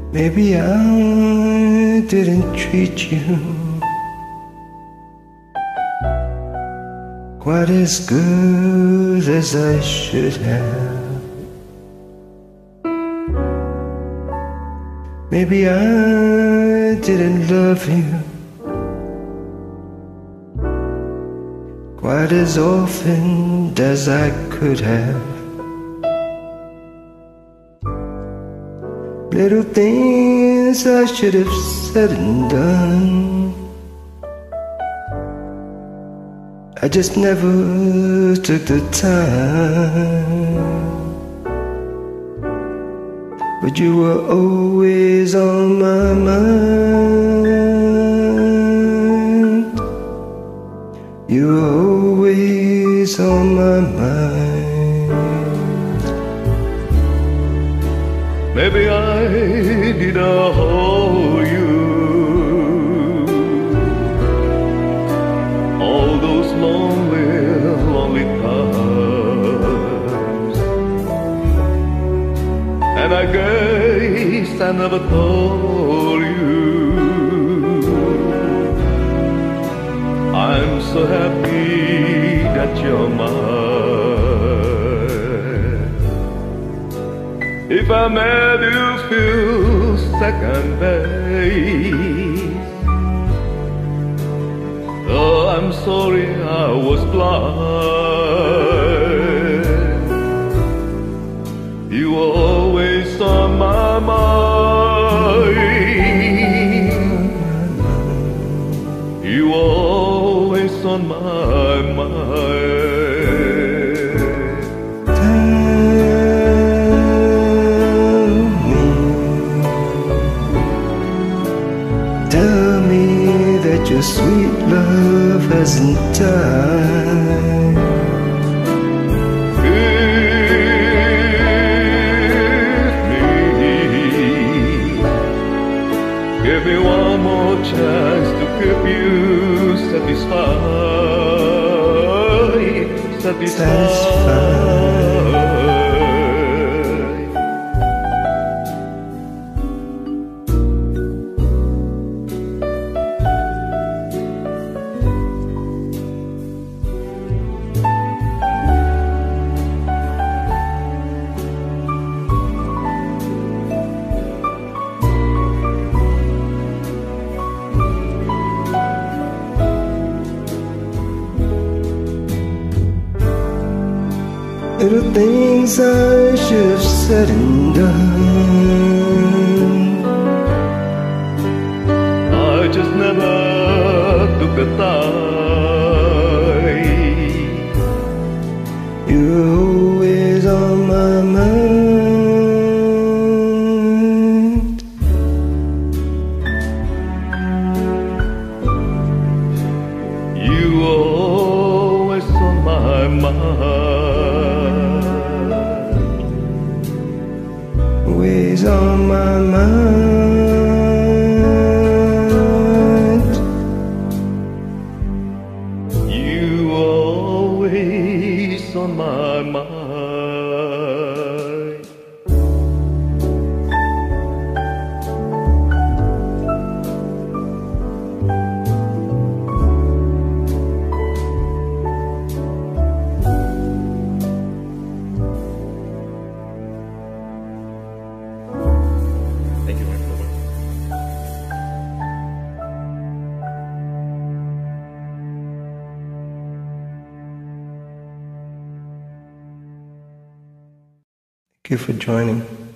Maybe I didn't treat you quite as good as I should have. Maybe I didn't love you quite as often as I could have. Little things I should have said and done, I just never took the time. But you were always on my mind. You were always on my mind. Maybe I didn't hold you all those lonely, lonely times, and I guess I never told you I'm so happy that you're mine. If I made you feel second base, oh, I'm sorry I was blind. You were always on my mind. You were always on my mind. Tell me that your sweet love hasn't died. Give me one more chance to keep you satisfied, satisfied. Little things I should have said and done, I just never took the time. you're always on my mind. You were always on my mind. Always on my mind. You were always on my mind. Thank you, my brother. Thank you for joining.